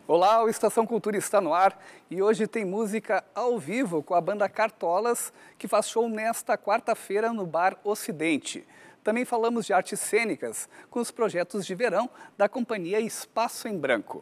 Olá, o Estação Cultura está no ar e hoje tem música ao vivo com a banda Cartolas, que faz show nesta quarta-feira no Bar Ocidente. Também falamos de artes cênicas com os projetos de verão da companhia Espaço em Branco.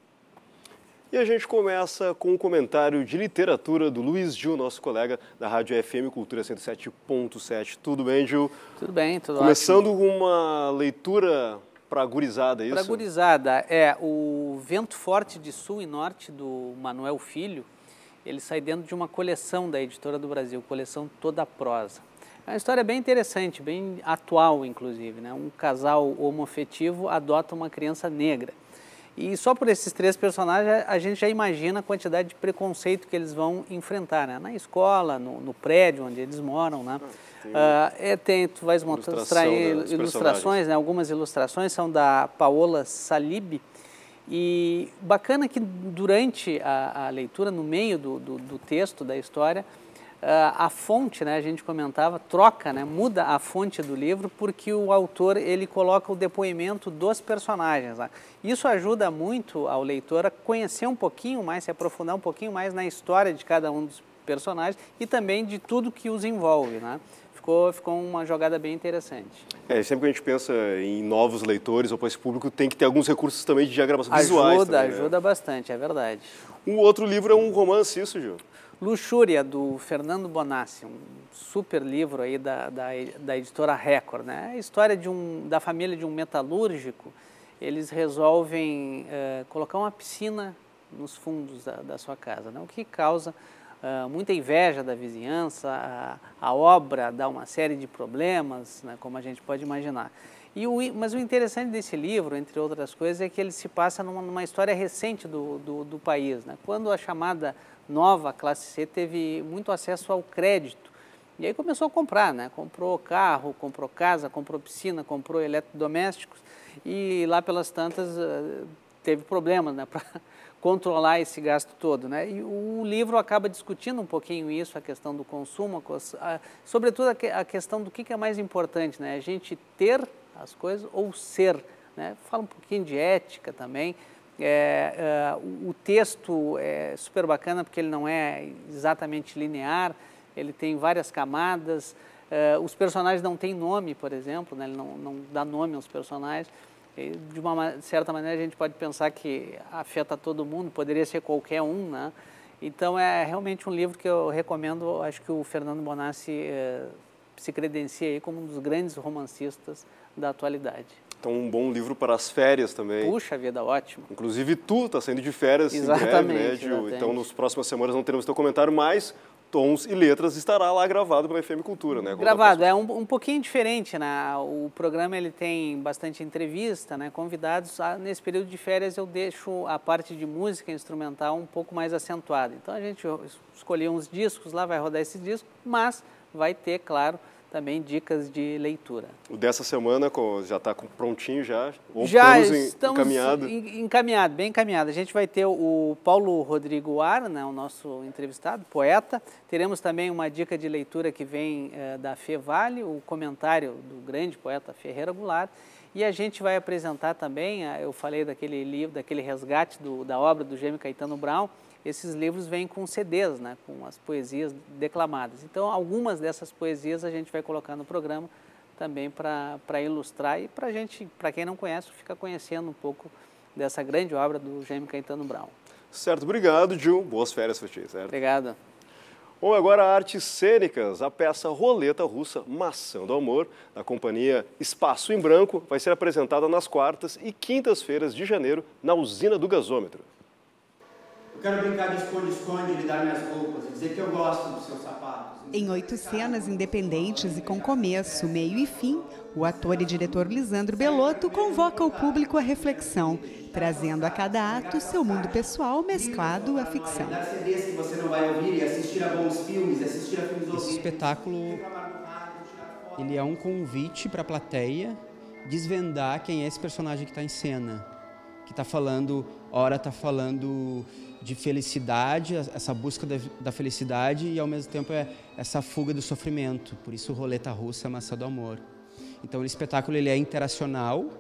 E a gente começa com um comentário de literatura do Luiz Gil, nosso colega da Rádio FM Cultura 107.7. Tudo bem, Gil? Tudo bem, tudo Começando ótimo. com uma leitura para a gurizada, é isso? Para a gurizada, o Vento Forte de Sul e Norte, do Manuel Filho, ele sai dentro de uma coleção da Editora do Brasil, coleção Toda Prosa. É uma história bem interessante, bem atual, inclusive, né? Um casal homoafetivo adota uma criança negra. E só por esses três personagens a gente já imagina a quantidade de preconceito que eles vão enfrentar, né? Na escola, no prédio onde eles moram, né? Tu vais mostrar ilustrações, né? Algumas ilustrações são da Paola Salib. E bacana que durante a leitura, no meio do texto, da história, a fonte, né, a gente comentava, troca, né, muda a fonte do livro porque o autor ele coloca o depoimento dos personagens. Né? Isso ajuda muito ao leitor a conhecer um pouquinho mais, se aprofundar um pouquinho mais na história de cada um dos personagens e também de tudo que os envolve. Né? Ficou uma jogada bem interessante. Sempre que a gente pensa em novos leitores ou para esse público, tem que ter alguns recursos também de diagramação visuais. Ajuda bastante, é verdade. Um outro livro é um romance, isso, Gil? Luxúria, do Fernando Bonassi, um super livro aí da editora Record. Né? A história da família de um metalúrgico, eles resolvem colocar uma piscina nos fundos da sua casa, né? O que causa muita inveja da vizinhança, a obra dá uma série de problemas, né, como a gente pode imaginar. Mas o interessante desse livro, entre outras coisas, é que ele se passa numa história recente do país, né? Quando a chamada nova classe C teve muito acesso ao crédito. E aí começou a comprar, né? Comprou carro, comprou casa, comprou piscina, comprou eletrodomésticos e lá pelas tantas teve problemas, né? Para controlar esse gasto todo, né? E o livro acaba discutindo um pouquinho isso, a questão do consumo, sobretudo a questão do que é mais importante, né? A gente ter as coisas ou ser, né? Fala um pouquinho de ética também. O texto é super bacana porque ele não é exatamente linear, ele tem várias camadas, os personagens não têm nome, por exemplo, né? Ele não dá nome aos personagens. De uma certa maneira a gente pode pensar que afeta todo mundo, poderia ser qualquer um, né? Então é realmente um livro que eu recomendo, acho que o Fernando Bonassi se credencia aí como um dos grandes romancistas da atualidade. Então, um bom livro para as férias também. Puxa vida, ótimo. Inclusive, tu está saindo de férias em breve, né, Gil? Então, nas próximas semanas não teremos teu comentário, mas Tons e Letras estará lá gravado pela FM Cultura, né? Gravado, é um pouquinho diferente, né? O programa ele tem bastante entrevista, né? Convidados. Nesse período de férias eu deixo a parte de música instrumental um pouco mais acentuada. Então, a gente escolheu uns discos lá, vai rodar esses discos, mas vai ter, claro, também dicas de leitura. O dessa semana já está prontinho já? Ou já estamos encaminhado, bem encaminhado. A gente vai ter o Paulo Rodrigo Ar, né, o nosso entrevistado, poeta. Teremos também uma dica de leitura que vem da Fê Vale, o comentário do grande poeta Ferreira Goulart. E a gente vai apresentar também, eu falei daquele livro, daquele resgate da obra do Jaime Caetano Brown. Esses livros vêm com CDs, né, com as poesias declamadas. Então, algumas dessas poesias a gente vai colocar no programa também para ilustrar e para quem não conhece, fica conhecendo um pouco dessa grande obra do Jaime Caetano Brown. Certo, obrigado, Gil. Boas férias para ti, certo? Obrigado. Bom, agora artes cênicas. A peça Roleta Russa Maçã do Amor, da companhia Espaço em Branco, vai ser apresentada nas quartas e quintas-feiras de janeiro na Usina do Gasômetro. Eu quero brincar de esconde-esconde, lhe dar minhas roupas e dizer que eu gosto dos seus sapatos. Em 8 cenas independentes e com começo, meio e fim, o ator e diretor Lisandro Belotto convoca o público à reflexão, trazendo a cada ato seu mundo pessoal mesclado à ficção. Dar CDs que você não vai ouvir e assistir a bons filmes, assistir a filmes ouvidos. Esse espetáculo, ele é um convite para a plateia desvendar quem é esse personagem que está em cena, que está falando, ora está falando de felicidade, essa busca da felicidade e ao mesmo tempo essa fuga do sofrimento. Por isso Roleta Russa Maçã do Amor. Então o espetáculo ele é interacional,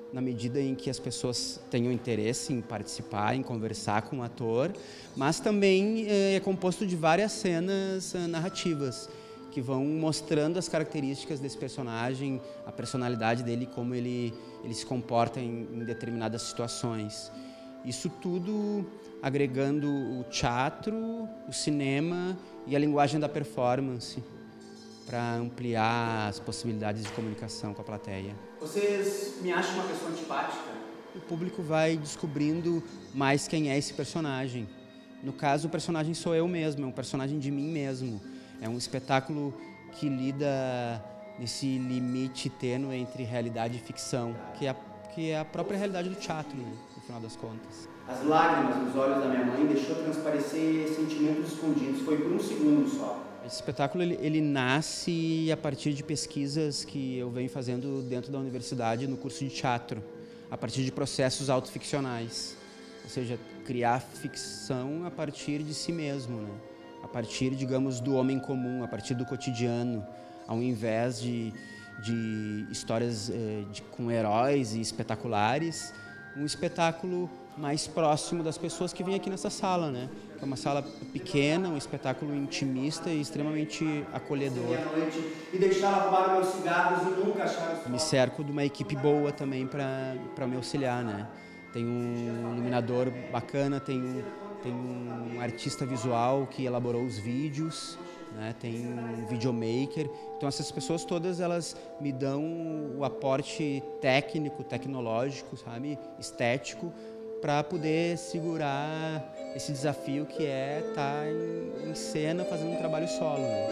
na medida em que as pessoas tenham interesse em participar, em conversar com o ator, mas também é composto de várias cenas narrativas que vão mostrando as características desse personagem, a personalidade dele, como ele se comporta em determinadas situações. Isso tudo agregando o teatro, o cinema e a linguagem da performance para ampliar as possibilidades de comunicação com a plateia. Vocês me acham uma pessoa antipática? O público vai descobrindo mais quem é esse personagem. No caso, o personagem sou eu mesmo, é um personagem de mim mesmo. É um espetáculo que lida nesse limite tênue entre realidade e ficção, que é a própria realidade do teatro, né, no final das contas. As lágrimas nos olhos da minha mãe deixou transparecer sentimentos escondidos. Foi por um segundo só. Esse espetáculo ele nasce a partir de pesquisas que eu venho fazendo dentro da universidade no curso de teatro, a partir de processos autoficcionais, ou seja, criar ficção a partir de si mesmo, né? A partir, digamos, do homem comum, a partir do cotidiano, ao invés de histórias com heróis e espetaculares, um espetáculo mais próximo das pessoas que vêm aqui nessa sala, né? Que é uma sala pequena, um espetáculo intimista e extremamente acolhedor. E deixaram roubar meus cigarros e nunca acharam. Me cerco de uma equipe boa também para me auxiliar, né? Tem um iluminador bacana, tem um artista visual que elaborou os vídeos, né? Tem um videomaker. Então essas pessoas todas elas me dão o aporte técnico, tecnológico, sabe, estético, para poder segurar esse desafio que é estar em cena fazendo um trabalho solo, né?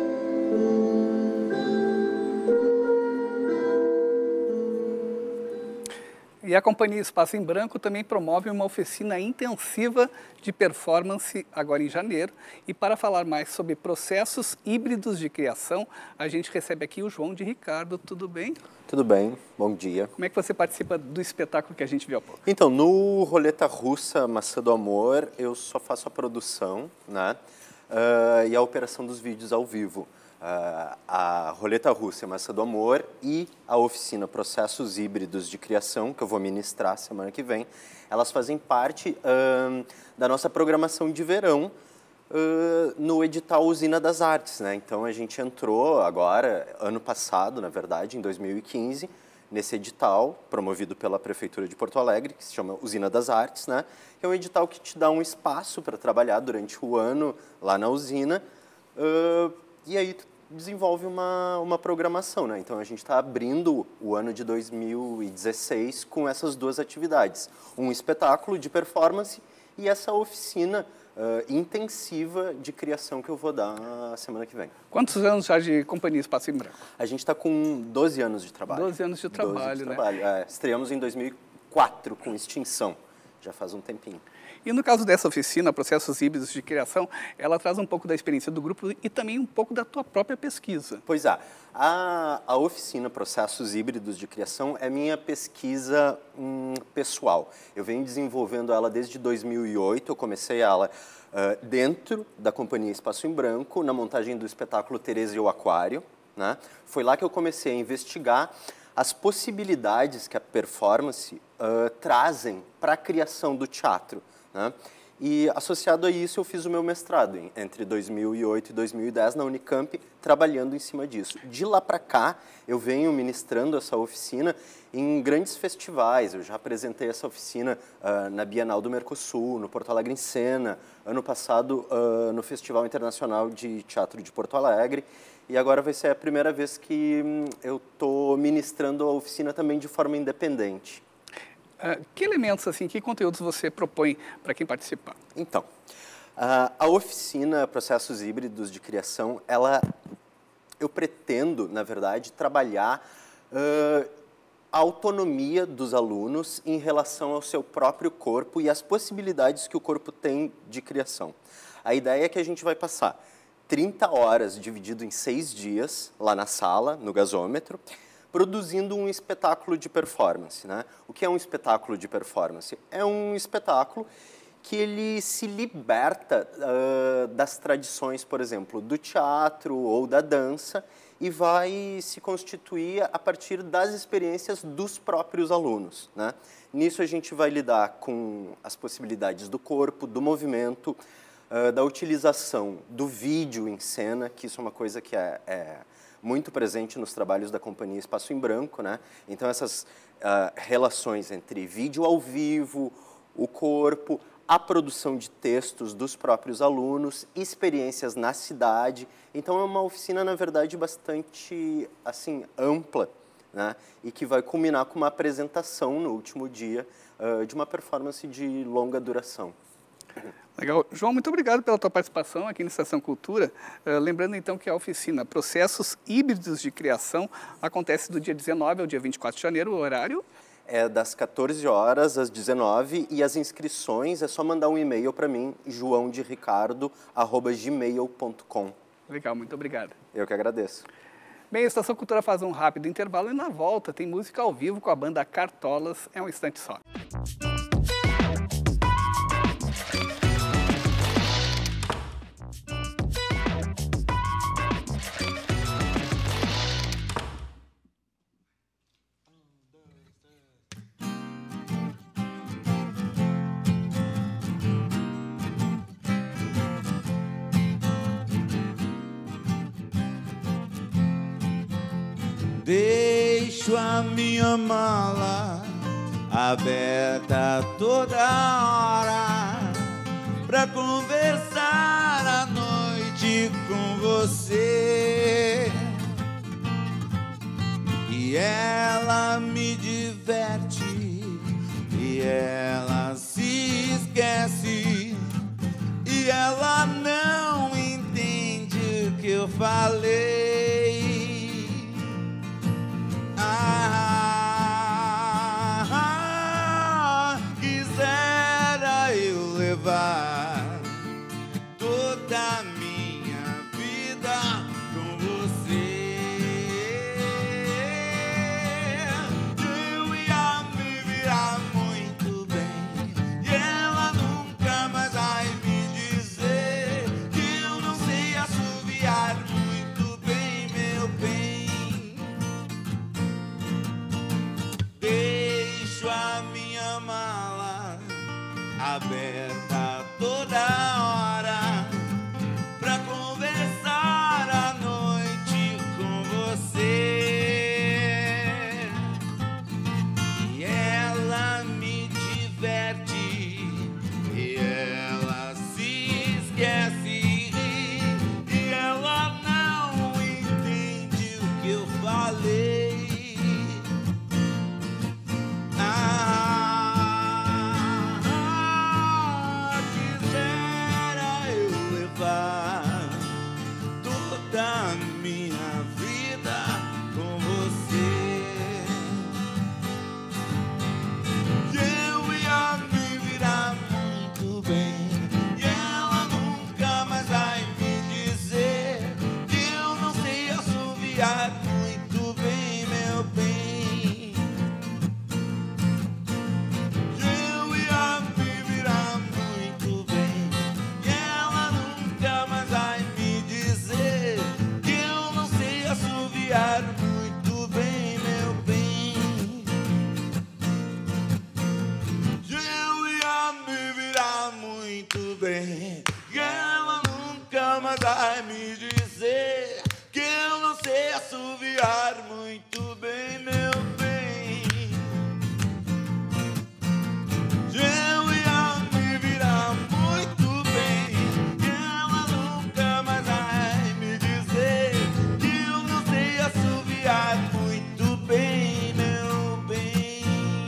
E a Companhia Espaço em Branco também promove uma oficina intensiva de performance agora em janeiro. E para falar mais sobre processos híbridos de criação, a gente recebe aqui o João de Ricardo. Tudo bem? Tudo bem, bom dia. Como é que você participa do espetáculo que a gente viu há pouco? Então, no Roleta Russa Maçã do Amor, eu só faço a produção, né? E a operação dos vídeos ao vivo. A Roleta Russa Maçã do Amor e a oficina Processos Híbridos de Criação, que eu vou ministrar semana que vem, elas fazem parte da nossa programação de verão no edital Usina das Artes, né? Então a gente entrou agora, ano passado, na verdade, em 2015, nesse edital promovido pela Prefeitura de Porto Alegre, que se chama Usina das Artes, né? Que é um edital que te dá um espaço para trabalhar durante o ano lá na usina. E aí tu desenvolve uma programação, né? Então a gente está abrindo o ano de 2016 com essas duas atividades. Um espetáculo de performance e essa oficina intensiva de criação que eu vou dar semana que vem. Quantos anos já de Companhia Espaço em Branco? A gente está com 12 anos de trabalho. 12 anos de trabalho, né? Estreamos em 2004 com Extinção, já faz um tempinho. E no caso dessa oficina, Processos Híbridos de Criação, ela traz um pouco da experiência do grupo e também um pouco da tua própria pesquisa. Pois é. A oficina Processos Híbridos de Criação é minha pesquisa pessoal. Eu venho desenvolvendo ela desde 2008, eu comecei ela dentro da Companhia Espaço em Branco, na montagem do espetáculo Teresa e o Aquário, né? Foi lá que eu comecei a investigar as possibilidades que a performance trazem para a criação do teatro, né? E associado a isso eu fiz o meu mestrado entre 2008 e 2010 na Unicamp, trabalhando em cima disso. De lá para cá eu venho ministrando essa oficina em grandes festivais. Eu já apresentei essa oficina na Bienal do Mercosul, no Porto Alegre em Cena, ano passado no Festival Internacional de Teatro de Porto Alegre. E agora vai ser a primeira vez que eu estou ministrando a oficina também de forma independente. Que elementos, assim, que conteúdos você propõe para quem participar? Então, a oficina Processos Híbridos de Criação, eu pretendo, na verdade, trabalhar a autonomia dos alunos em relação ao seu próprio corpo e as possibilidades que o corpo tem de criação. A ideia é que a gente vai passar 30 horas dividido em 6 dias, lá na sala, no gasômetro, produzindo um espetáculo de performance, né? O que é um espetáculo de performance? É um espetáculo que ele se liberta das tradições, por exemplo, do teatro ou da dança e vai se constituir a partir das experiências dos próprios alunos, né? Nisso a gente vai lidar com as possibilidades do corpo, do movimento, da utilização do vídeo em cena, que isso é uma coisa que é muito presente nos trabalhos da Companhia Espaço em Branco, né? Então essas relações entre vídeo ao vivo, o corpo, a produção de textos dos próprios alunos, experiências na cidade. Então é uma oficina, na verdade, bastante assim, ampla, né? E que vai culminar com uma apresentação no último dia de uma performance de longa duração. Legal. João, muito obrigado pela tua participação aqui na Estação Cultura. Lembrando então que a oficina Processos Híbridos de Criação acontece do dia 19 ao dia 24 de janeiro, o horário? É das 14 horas às 19 e as inscrições é só mandar um e-mail para mim, joaodericardo@gmail.com. Legal, muito obrigado. Eu que agradeço. Bem, a Estação Cultura faz um rápido intervalo e na volta tem música ao vivo com a banda Cartolas. É um instante só. Deixo a minha mala aberta toda hora pra conversar à noite com você. E ela me diverte e ela se esquece e ela não entende o que eu falei. Quisera eu levar toda a minha vida com você. Eu ia me virar muito bem e ela nunca mais vai me dizer que eu não sei assoviar muito bem, meu bem. Deixo a minha mala aberta toda hora pra conversar à noite com você. E ela me diverte e ela se esquece e ela não entende o que eu falei. Quisera eu levar toda a minha vida com você. Eu ia me virar muito bem e ela nunca mais vai me dizer que eu não sei assoviar muito bem, meu bem. Eu ia me virar muito bem e ela nunca mais vai me dizer que eu não sei assoviar muito bem, meu bem. Eu ia me virar muito bem e ela nunca mais vai me dizer que eu não sei assoviar muito bem, meu bem. Eu ia me virar muito bem e ela nunca mais vai me dizer que eu não sei assoviar muito bem, meu bem.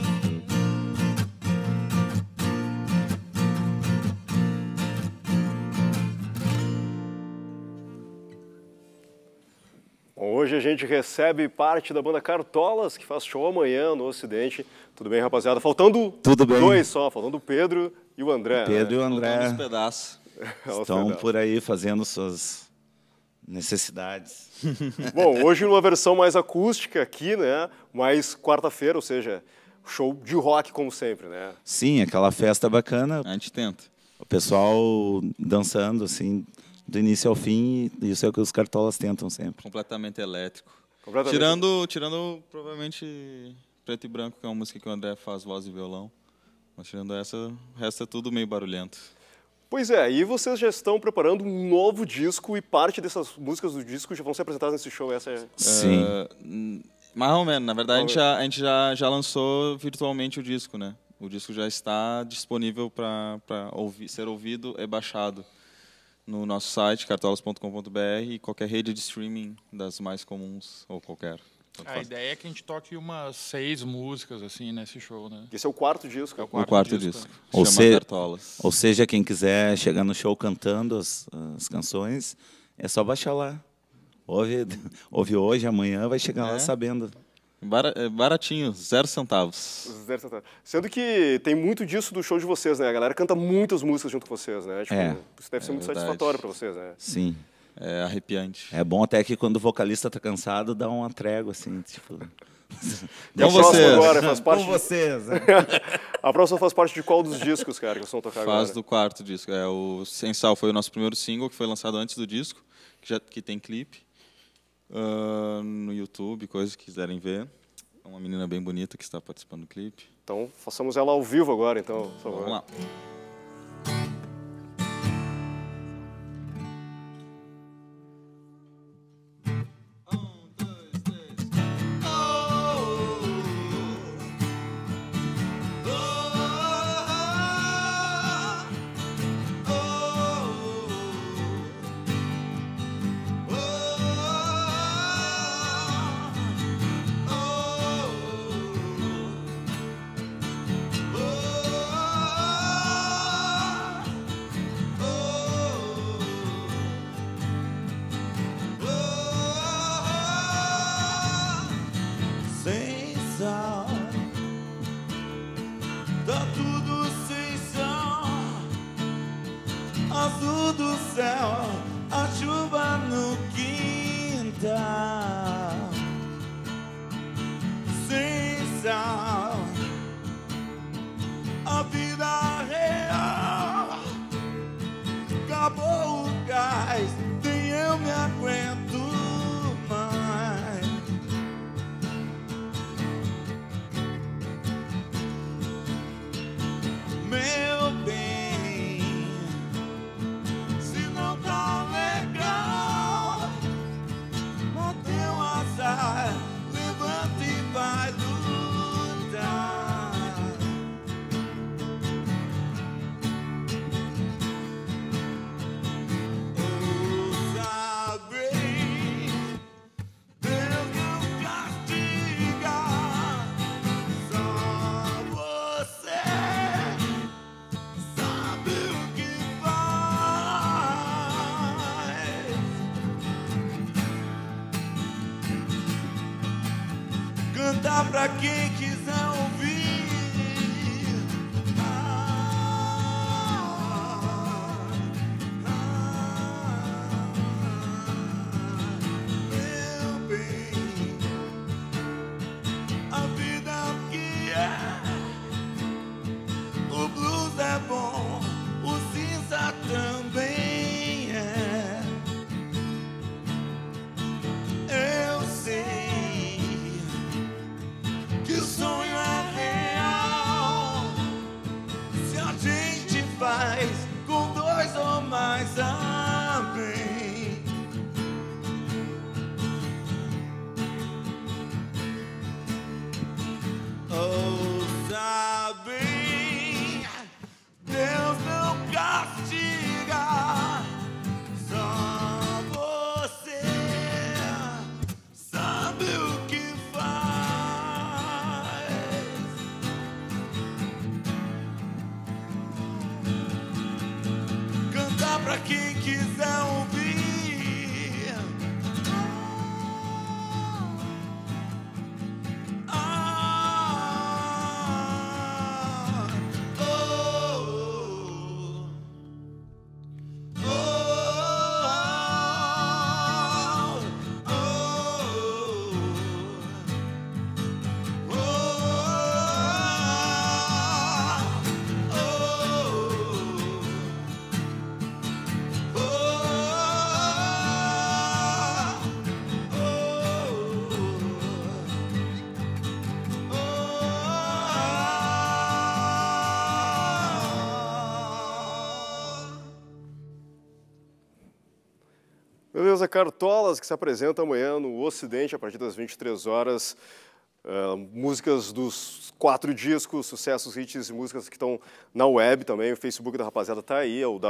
Bom, hoje a gente recebe parte da banda Cartolas, que faz show amanhã no Ocidente. Tudo bem, rapaziada? Faltando Tudo bem. dois só, faltando o Pedro e o André. Pedro e o André Faltando os pedaços. estão por aí fazendo suas necessidades. Bom, hoje numa versão mais acústica aqui, né? Mais quarta-feira, ou seja, show de rock, como sempre, né? Sim, aquela festa bacana. A gente tenta. O pessoal dançando, assim, do início ao fim, e isso é o que os Cartolas tentam sempre. Completamente elétrico. Completamente. Tirando, provavelmente, Preto e Branco, que é uma música que o André faz voz e violão. Mas tirando essa, o resto é tudo meio barulhento. Pois é, e vocês já estão preparando um novo disco e parte dessas músicas do disco já vão ser apresentadas nesse show, essa é... Sim. Mais ou menos. Na verdade, a gente já lançou virtualmente o disco, né? O disco já está disponível para ser ouvido e baixado no nosso site, cartolas.com.br, e qualquer rede de streaming das mais comuns, ou qualquer. A ideia é que a gente toque umas 6 músicas, assim, nesse show, né? Esse é o quarto disco. É o quarto disco. Ou seja, quem quiser chegar no show cantando as canções, é só baixar lá. Ouve hoje, amanhã vai chegar lá sabendo. Baratinho, 0 centavos. 0 centavos. Sendo que tem muito disso do show de vocês, né? A galera canta muitas músicas junto com vocês, né? Tipo, isso deve ser muito satisfatório para vocês, né? Sim. É arrepiante. É bom até que quando o vocalista tá cansado, dá uma trégua, assim, tipo... E a próxima agora faz parte... Com vocês. A próxima faz parte de qual dos discos, cara, que vocês vão tocar agora? Faz do quarto disco. O Sem Sal foi o nosso primeiro single, que foi lançado antes do disco, que tem clipe. No YouTube, coisas que quiserem ver. É uma menina bem bonita que está participando do clipe. Então, façamos ela ao vivo agora, então. Por favor. Vamos lá. Tá tudo sem sal, azul do céu, a chuva no quintal. Sem sal, a vida real. Acabou o gás, nem eu me aguento mais. Meu bem, se não tá legal, não tem um azar, levanta e vai lutar. Ouça bem, Deus não castiga, só você sabe o que faz. Cantar pra quem quiser ouvir. Meu bem, a vida é o que é. O blues é bom, o cinza também é. Eu sei que o sonho é real se a gente faz com 2 ou mais, amém. Ouça bem, Deus não castiga, só você sabe o que faz. Cantar pra quem quiser ouvir. Beleza, Cartolas, que se apresenta amanhã no Ocidente, a partir das 23 horas. Músicas dos 4 discos, sucessos, hits e músicas que estão na web também. O Facebook da rapaziada está aí, é o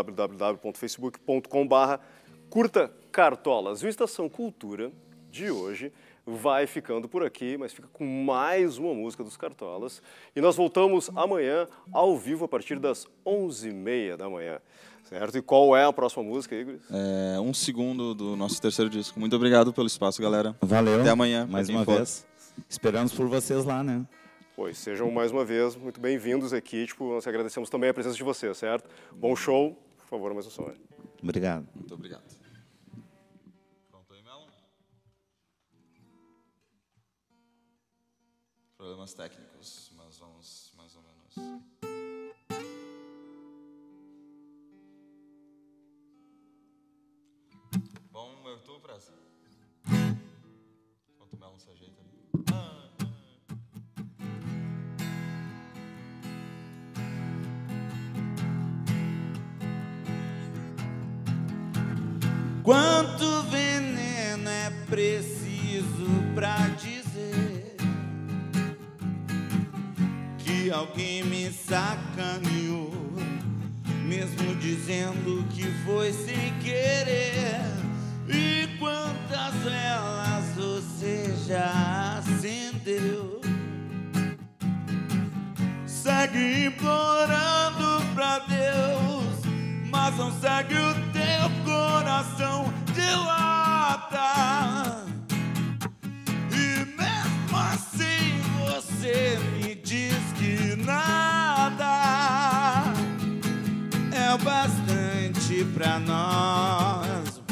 www.facebook.com/curta Cartolas. E o Estação Cultura de hoje vai ficando por aqui, mas fica com mais uma música dos Cartolas. E nós voltamos amanhã ao vivo a partir das 11h30 da manhã. Certo? E qual é a próxima música, Igor? É Um Segundo do nosso terceiro disco. Muito obrigado pelo espaço, galera. Valeu. Até amanhã. Mais uma vez. Esperamos por vocês lá, né? Pois, sejam mais uma vez muito bem-vindos aqui. Nós agradecemos também a presença de vocês, certo? Bom show. Por favor, mais um som. Obrigado. Muito obrigado. Pronto aí, Melo? Problemas técnicos, mas vamos mais ou menos. Bom, eu tô pra essa. Enquanto o Melo se ajeita ali. Quanto veneno é preciso pra dizer que alguém me sacaneou, mesmo dizendo que foi sem querer? E quantas velas você já acendeu? Segue implorando pra Deus, mas não segue o teu coração dilata. E mesmo assim você me diz que nada é o bastante pra nós.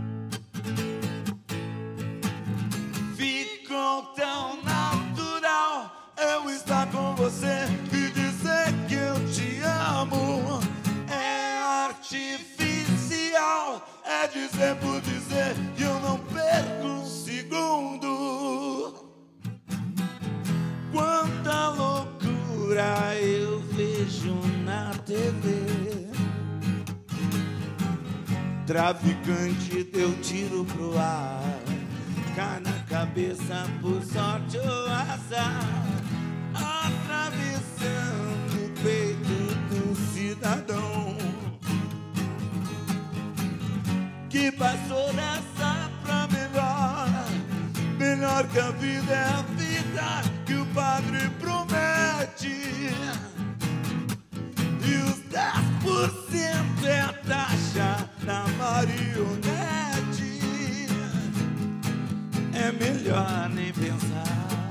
Ficou tão natural eu estar com você e dizer que eu te amo. É artificial, é dizer por dizer que eu não perco um segundo. Quanta loucura eu vejo na TV. Traficante deu tiro pro ar, cai na cabeça por sorte ou azar, atravessando o peito do cidadão que passou dessa pra melhor. Melhor que a vida é a vida que o padre promete, e os 10% é a taxa da marionete. É melhor nem pensar.